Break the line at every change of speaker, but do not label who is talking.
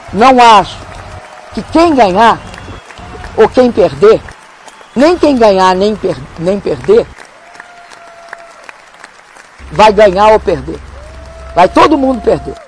não acho que quem ganhar ou quem perder, nem quem ganhar nem perder, vai ganhar ou perder. Vai todo mundo perder.